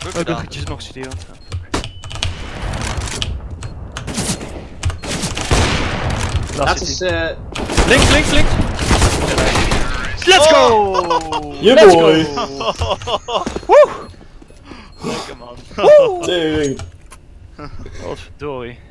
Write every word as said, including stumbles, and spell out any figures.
Goed Oh, gedaan. nog, nog studeren. Dat is eh... Links, links, links! Let's go! Yeah Let's boy! go! Woe! Lekker man. Tering. Wat verdorie.